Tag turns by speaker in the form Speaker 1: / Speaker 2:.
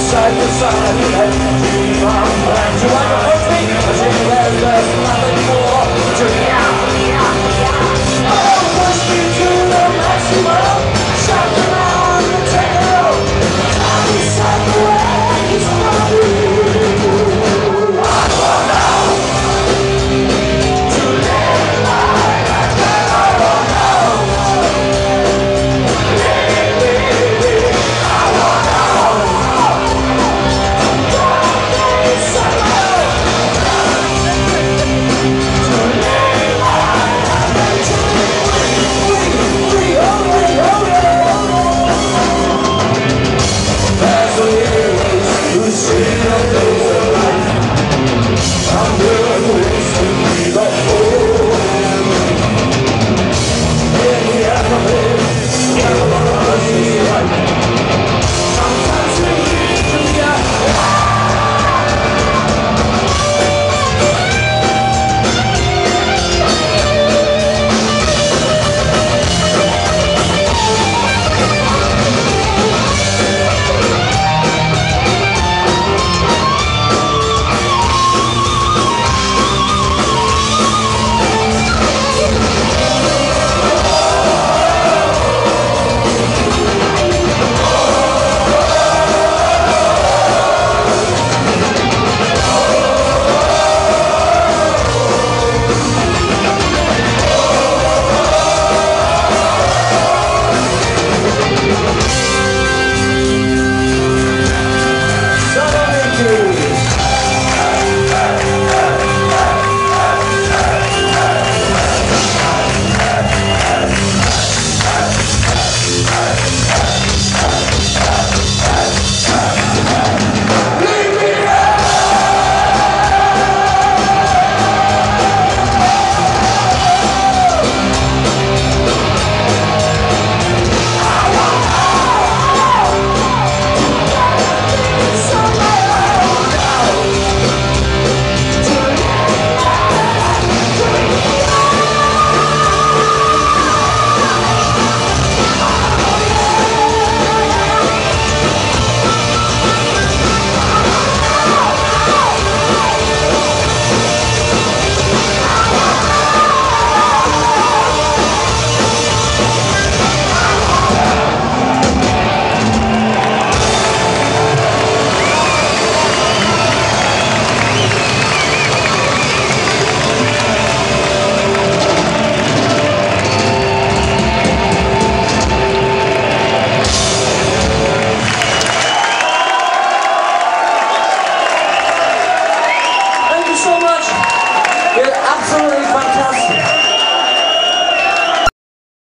Speaker 1: side to side and keep on playing. Do you want to approach me? I think there's nothing more to oh, push me to the maximum. Shut down the techno. Tell me somewhere he's from you. I don't know. To live life and then I don't know. I don't know. I'm